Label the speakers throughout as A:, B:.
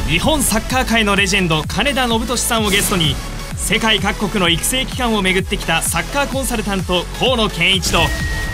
A: 日本サッカー界のレジェンド金田信俊さんをゲストに世界各国の育成機関を巡ってきたサッカーコンサルタント河野健一と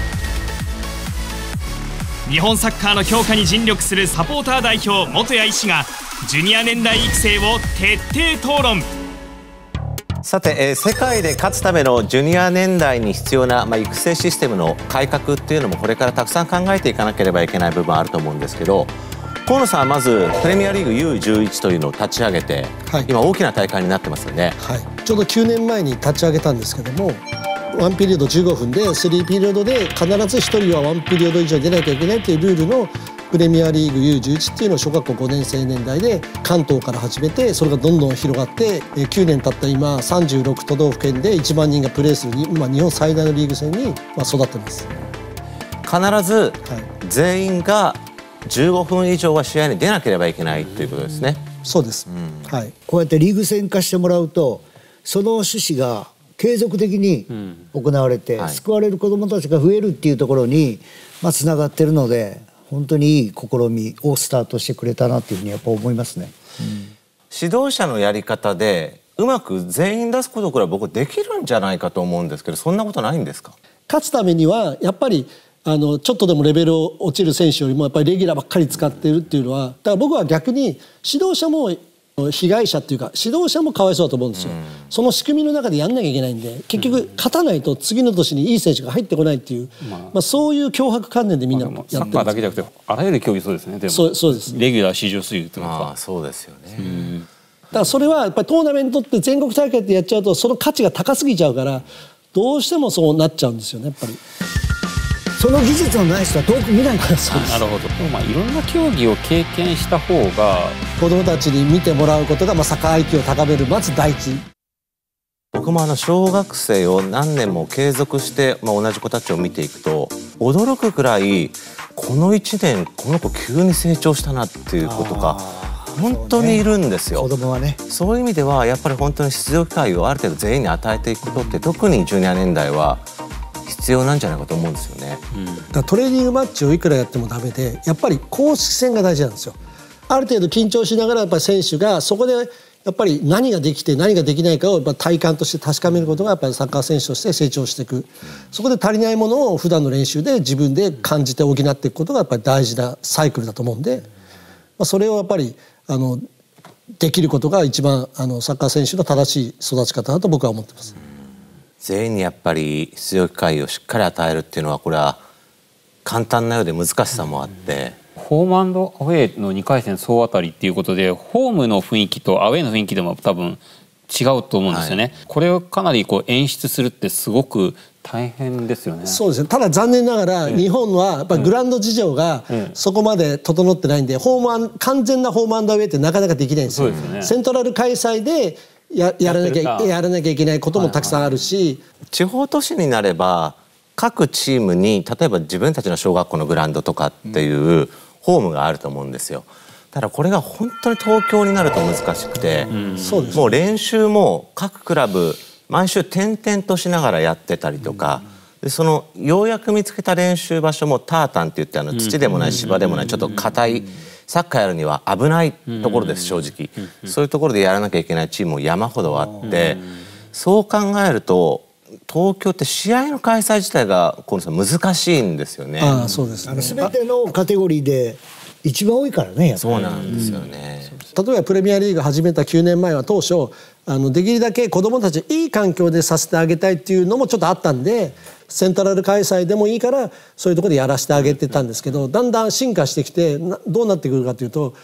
A: 日本サッカーの強化に尽力するサポーター代表元谷医師がジュニア年代育成を徹底討論。
B: さて、世界で勝つためのジュニア年代に必要な、育成システムの改革っていうのもこれからたくさん考えていかなければいけない部分あると思うんですけど、河野さんはまずプレミアリーグ U11 というのを立ち上げて、今大きな大会になってますよね。
C: ちょうど9年前に立ち上げたんですけども、1ピリオド15分で3ピリオドで必ず1人は1ピリオド以上出なきゃいけないというルールのプレミアリーグ U11 っていうのを小学校5年生年代で関東から始めて、それがどんどん広がって9年経った今36都道府県で1万人がプレーする今日本最大のリーグ戦に育ってます。
B: 必ず全員が15分以上は試合に出なければいけないということですね。
C: そうです、
D: こうやってリーグ戦化してもらうと、その趣旨が継続的に行われて、救われる子どもたちが増えるっていうところにつながってるので、本当にいい試みをスタートしてくれたなっていうふうにやっぱ思いますね。
B: 指導者のやり方でうまく全員出すことくらい僕できるんじゃないかと思うんですけど、そんなことないんですか？
C: 勝つためにはやっぱりちょっとでもレベルを落ちる選手よりもやっぱりレギュラーばっかり使っているっていうのは、だから僕は逆に指導者も被害者っていうか指導者もかわいそうだと思うんですよ。その仕組みの中でやんなきゃいけないんで、結局勝たないと次の年にいい選手が入ってこないっていう、そういう脅迫観念でみんなやってるんです。
E: サッカーだけじゃなくてあらゆる競技そうですね。でも
C: そうです。
E: レギュラー至上主義というか、
B: そうですよね。
C: だからそれはやっぱりトーナメントって全国大会ってやっちゃうとその価値が高すぎちゃうから、どうしてもそうなっちゃうんですよね、やっぱり。
D: その技術のない人は遠く見ないから。
E: なるほど。いろんな競技を経験した方が
C: 子どもたちに見てもらうことがサッカー IQ を高めるまず第一。
B: 僕も小学生を何年も継続して、同じ子たちを見ていくと驚くくらい、この1年この子急に成長したなっていうことが本当にいるんですよ。
D: 子供はね。
B: そういう意味ではやっぱり本当に出場機会をある程度全員に与えていくことって、特にジュニア年代は必要なんじゃないかと思うんですよね。
C: だからトレーニングマッチをいくらやってもダメで、やっぱり公式戦が大事なんですよ。ある程度緊張しながらやっぱり選手がそこでやっぱり何ができて何ができないかをやっぱ体感として確かめることがやっぱりサッカー選手として成長していく。そこで足りないものを普段の練習で自分で感じて補っていくことがやっぱり大事なサイクルだと思うんで、それをやっぱりできることが一番サッカー選手の正しい育ち方だと僕は思ってます。
B: 全員にやっぱり出場機会をしっかり与えるっていうのは、これは簡単なようで難しさもあって、
E: ホームアンドアウェーの2回戦総当たりっていうことで、ホームの雰囲気とアウェーの雰囲気でも多分違うと思うんですよね。これをかなり演出するってすごく大変ですよね。
C: そうですね。ただ残念ながら日本はやっぱりグラウンド事情がそこまで整ってないんで、完全なホームアンドアウェーってなかなかできないんですよ。セントラル開催でやらなきゃいけないこともたくさんあるし、
B: 地方都市になれば各チームに例えば自分たちの小学校のグラウンドとかっていうホームがあると思うんですよ。ただこれが本当に東京になると難しくて、もう練習も各クラブ毎週転々としながらやってたりとか、でそのようやく見つけた練習場所もタータンっていって土でもない芝でもないちょっと硬い、サッカーやるには危ないところです、正直。そういうところでやらなきゃいけないチームも山ほどあって、そう考えると東京って試合の開催自体が河野さん難しいんですよね。
C: そうですね。
D: 全てのカテゴリーで一番多いからね、やっぱり。
B: そうなんですよね。
C: 例えばプレミアリーグ始めた9年前は当初できるだけ子どもたちいい環境でさせてあげたいっていうのもちょっとあったんで、セントラル開催でもいいからそういうところでやらせてあげてたんですけど、だんだん進化してきてどうなってくるかというと、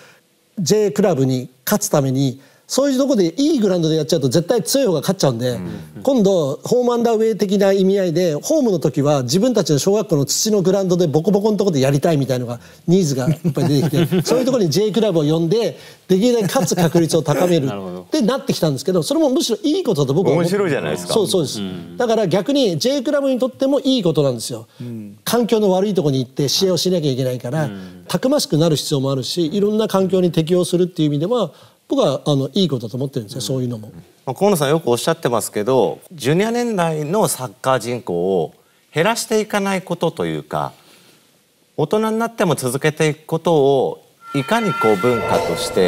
C: J クラブに勝つためにそういうところでいいグラウンドでやっちゃうと絶対強い方が勝っちゃうんで、今度ホームアンダーウェイ的な意味合いでホームの時は自分たちの小学校の土のグラウンドでボコボコのところでやりたいみたいなのがニーズがやっぱり出てきてそういうところに J クラブを呼んでできるだけ勝つ確率を高めるってなってきたんですけど、それもむしろいいことだと僕は思って。
B: 面白いじゃないですか。
C: そうです。だから逆に J クラブにとってもいいことなんですよ。環境の悪いところに行って試合をしなきゃいけないから、たくましくなる必要もあるし、いろんな環境に適応するっていう意味では僕はいいことだと思ってるんですよ、そういうのも。
B: 河野さんよくおっしゃってますけど、ジュニア年代のサッカー人口を減らしていかないことというか、大人になっても続けていくことをいかにこう文化として、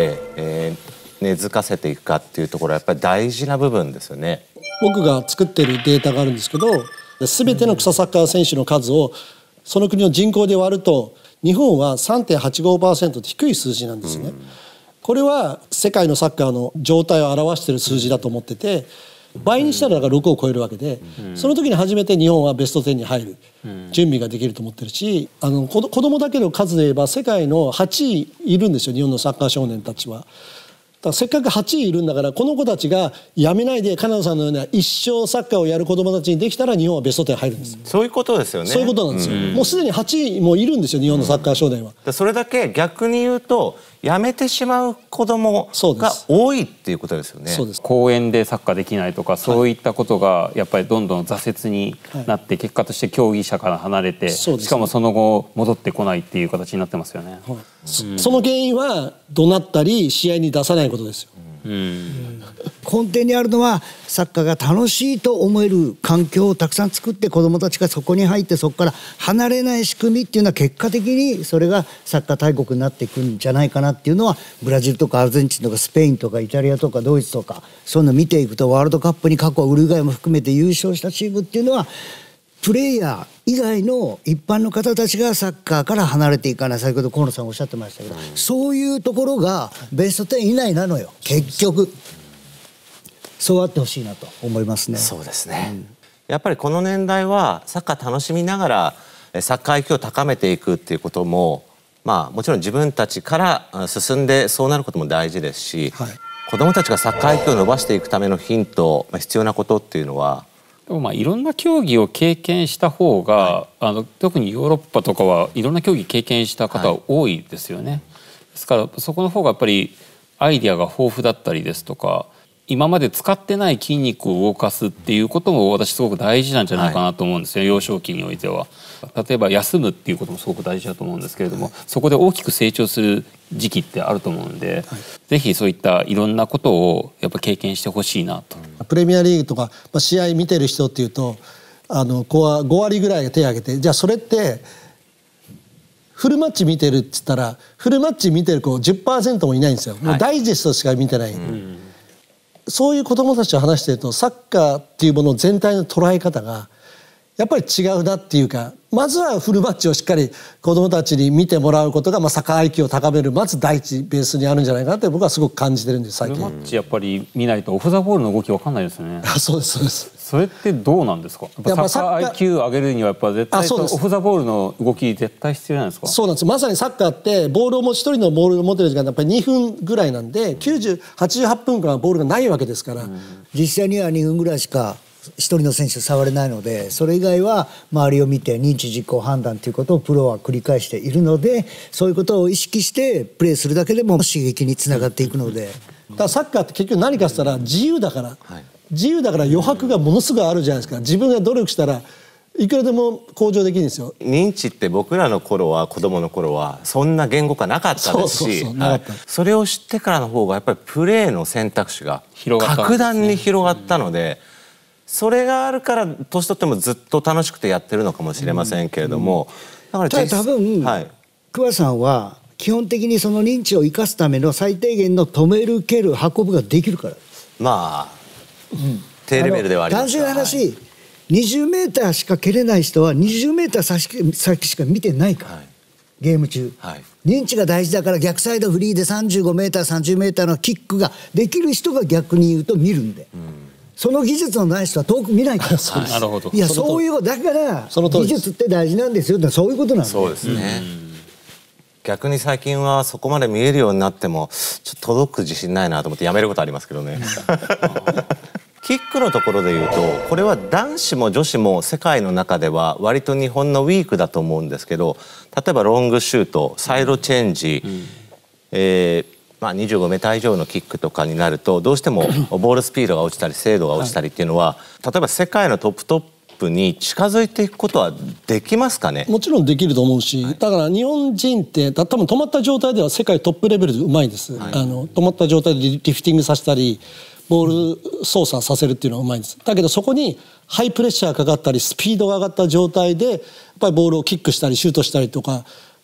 B: 根付かせていくかっていうところはやっぱり大事な部分ですよね。
C: 僕が作ってるデータがあるんですけど、全ての草サッカー選手の数をその国の人口で割ると日本は 3.85% って低い数字なんですよね。これは世界のサッカーの状態を表している数字だと思ってて、倍にしたら6を超えるわけで、その時に初めて日本はベスト10に入る準備ができると思ってるし、子供だけの数で言えば世界の8位いるんですよ、日本のサッカー少年たちは。だからせっかく8位いるんだから、この子たちがやめないで金野さんのような一生サッカーをやる子どもたちにできたら日本はベスト10入るんです。
B: そういうことですよね。
C: そういうことなんですよ。もうすでに8位もいるんですよ、日本のサッカー少年は。
B: それだけ逆に言うとやめてしまう子どもが多いっていうことですよね。
C: そうです。
E: 公園でサッカーできないとか、そういったことがやっぱりどんどん挫折になって、結果として競技者から離れて、しかもその後戻ってこないっていう形になってますよね。
C: その原因は怒鳴ったり試合に出さないことですよ。
D: 根底にあるのはサッカーが楽しいと思える環境をたくさん作って、子どもたちがそこに入ってそこから離れない仕組みっていうのは結果的にそれがサッカー大国になっていくんじゃないかなっていうのは、ブラジルとかアルゼンチンとかスペインとかイタリアとかドイツとかそういうのを見ていくと、ワールドカップに過去ウルグアイも含めて優勝したチームっていうのはプレイヤー以外の一般の方たちがサッカーから離れていかない。先ほど河野さんおっしゃってましたけど、そういうところがベスト10以内なのよ結局。そうあってほしいなと思いますね。
B: そうですね、やっぱりこの年代はサッカー楽しみながらサッカー IQ を高めていくっていうことも、もちろん自分たちから進んでそうなることも大事ですし、子どもたちがサッカー IQ を伸ばしていくためのヒント、必要なことっていうのは、
E: でもいろんな競技を経験した方が、特にヨーロッパとかはいろんな競技経験した方多いですよね。ですからそこの方がやっぱりアイデアが豊富だったりですとか、今まで使ってない筋肉を動かすっていうことも私すごく大事なんじゃないかなと思うんですよ、幼少期においては。例えば休むっていうこともすごく大事だと思うんですけれども、そこで大きく成長する時期ってあると思うんで、ぜひそういったいろんなことをやっぱ経験してほしいなと。
C: プレミアリーグとか、試合見てる人っていうと子は5割ぐらいが手を挙げて、じゃあそれってフルマッチ見てるって言ったら、フルマッチ見てる子 10% もいないんですよ。もうダイジェストしか見てない、そういう子どもたちと話してると、サッカーっていうもの全体の捉え方がやっぱり違うなっていうか、まずはフルマッチをしっかり子どもたちに見てもらうことが、サッカー IQ を高めるまず第一ベースにあるんじゃないかなって僕はすごく感じてるんです最近。
E: フルマッチやっぱり見ないとオフ・ザ・ボールの動きわかんないですよね。
C: そうですそうです。
E: それってどうなんですか。やっぱサッカー IQ 上げるにはやっぱ絶対オフ・ザ・ボールの動き絶対必要なんですか。
C: そうなんです。まさにサッカーってボールを一人のボールを持ってる時間やっぱり2分ぐらいなんで、88分間はボールがないわけですから、
D: 実際には2分ぐらいしか一人の選手触れないので、それ以外は周りを見て認知実行判断ということをプロは繰り返しているので、そういうことを意識してプレーするだけでも刺激につながっていくので、
C: だからサッカーって結局何かって言ったら自由だから、自由だから余白がものすごいあるじゃないですか。自分が努力したらいくらでも向上できるんですよ。
B: 認知って僕らの頃は、子供の頃はそんな言語化なかったですし、それを知ってからの方がやっぱりプレーの選択肢が格段に広がったので、それがあるから年取ってもずっと楽しくてやってるのかもしれませんけれども、
D: だから多分、桑さんは基本的にその認知を生かすための最低限の止める蹴る運ぶができるからです。
B: 低レベルではあります。
D: 単純な話、20メーターしか蹴れない人は20メーター先しか見てないから、ゲーム中、認知が大事だから、逆サイドフリーで35メーター30メーターのキックができる人が逆に言うと見るんで、その技術のない人は遠く見ないから。
E: なるほど。
D: いや、そういうだから技術って大事なんですよって、そういうことなんで。
B: そうですね。逆に最近はそこまで見えるようになってもちょっと届く自信ないなと思ってやめることありますけどね。キックのところで言うと、これは男子も女子も世界の中では割と日本のウィークだと思うんですけど、例えばロングシュート、サイドチェンジ、25メーター以上のキックとかになると、どうしてもボールスピードが落ちたり精度が落ちたりっていうのは、例えば世界のトップに近づいていくことはできますかね。
C: もちろんできると思うし、だから日本人って多分止まった状態では世界トップレベルでうまいです、止まった状態でリフティングさせたりボール操作させるっていうのはうまいんです。だけどそこにハイプレッシャーかかったりスピードが上がった状態でやっぱりボールをキックしたりシュートしたりとか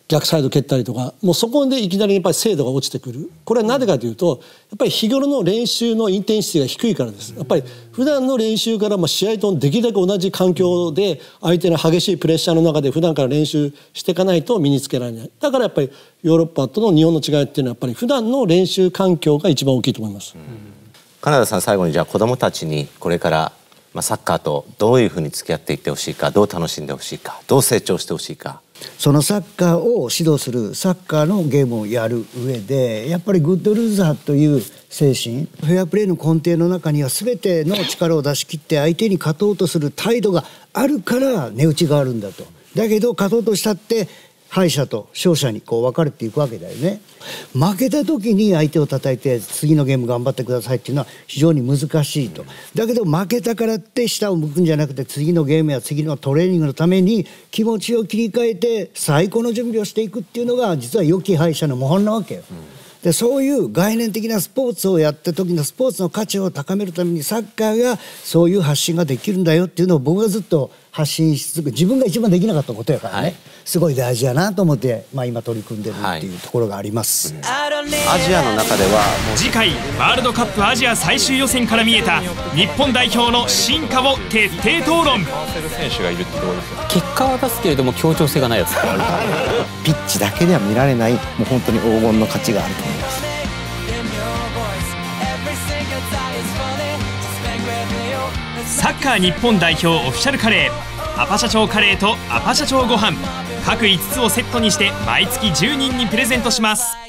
C: 逆サイド蹴ったりとか、もうそこでいきなりやっぱり精度が落ちてくる。これはなぜかというと、やっぱり日頃の練習のインテンシティが低いからです。やっぱり普段の練習から試合とできるだけ同じ環境で相手の激しいプレッシャーの中で普段から練習していかないと身につけられない。だからやっぱりヨーロッパとの日本の違いっていうのはやっぱり普段の練習環境が一番大きいと思います。
B: 金田さん、最後にじゃあ子どもたちにこれからサッカーとどういうふうに付き合っていってほしいか、どう楽しんでほしいか、どう成長してほしいか。
D: そのサッカーを指導するサッカーのゲームをやる上でやっぱりグッドルーザーという精神、フェアプレーの根底の中には全ての力を出し切って相手に勝とうとする態度があるから値打ちがあるんだと。だけど勝とうとしたって敗者と勝者に分かれていくわけだよね。負けた時に相手を叩いて次のゲーム頑張ってくださいっていうのは非常に難しいと。だけど負けたからって下を向くんじゃなくて、次のゲームや次のトレーニングのために気持ちを切り替えて最高の準備をしていくっていうのが実は良き敗者の模範なわけよ。でそういう概念的なスポーツをやった時のスポーツの価値を高めるためにサッカーがそういう発信ができるんだよっていうのを僕がずっと発信し続け、自分が一番できなかったことやからね、すごい大事やなと思って、今取り組んでるっていうところがあります、
B: アジアの中では
A: 次回ワールドカップアジア最終予選から見えた日本代表の進化を徹底討論。
E: 選手がいるってところですよ。結果は出すけれども協調性がないやつがある
F: ピッチだけでは見られない、もう本当に黄金の価値があると思います。
A: サッカー日本代表オフィシャルカレー、アパ社長カレーとアパ社長ご飯、各5つをセットにして毎月10人にプレゼントします。